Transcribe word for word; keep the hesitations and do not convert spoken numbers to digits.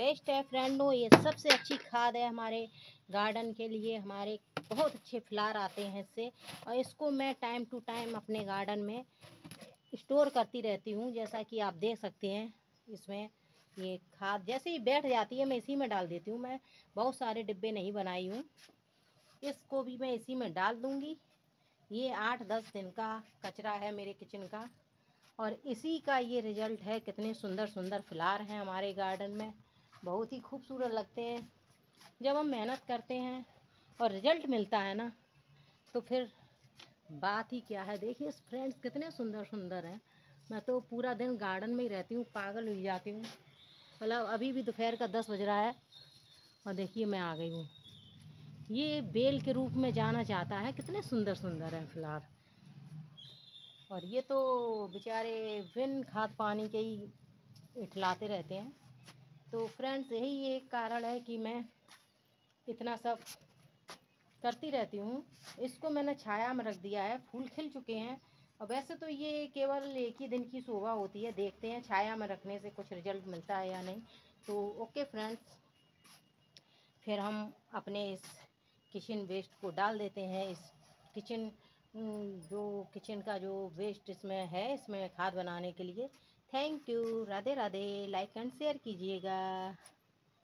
Best है फ्रेंडों। ये सबसे अच्छी खाद है हमारे गार्डन के लिए। हमारे बहुत अच्छे फ्लावर आते हैं इससे, और इसको मैं टाइम टू टाइम अपने गार्डन में स्टोर करती रहती हूँ। जैसा कि आप देख सकते हैं, इसमें ये खाद जैसे ही बैठ जाती है मैं इसी में डाल देती हूँ। मैं बहुत सारे डिब्बे नहीं बनाई हूँ, इसको भी मैं इसी में डाल दूँगी। ये आठ दस दिन का कचरा है मेरे किचन का, और इसी का ये रिज़ल्ट है। कितने सुंदर सुंदर फ्लावर हैं हमारे गार्डन में, बहुत ही खूबसूरत लगते हैं। जब हम मेहनत करते हैं और रिज़ल्ट मिलता है ना, तो फिर बात ही क्या है। देखिए फ्रेंड्स, कितने सुंदर सुंदर हैं। मैं तो पूरा दिन गार्डन में ही रहती हूँ, पागल हो जाती हूँ। मतलब अभी भी दोपहर का दस बज रहा है और देखिए मैं आ गई हूँ। ये बेल के रूप में जाना चाहता है। कितने सुंदर सुंदर हैं फ्लावर, और ये तो बेचारे बिन खाद पानी के ही इठलाते रहते हैं। तो फ्रेंड्स, यही एक कारण है कि मैं इतना सब करती रहती हूँ। इसको मैंने छाया में रख दिया है, फूल खिल चुके हैं। और वैसे तो ये केवल एक ही दिन की शोभा होती है, देखते हैं छाया में रखने से कुछ रिजल्ट मिलता है या नहीं। तो ओके फ्रेंड्स, फिर हम अपने इस किचन वेस्ट को डाल देते हैं। इस किचन जो किचन का जो वेस्ट इसमें है, इसमें खाद बनाने के लिए। Thank you. Radhe Radhe. Like and share कीजिएगा।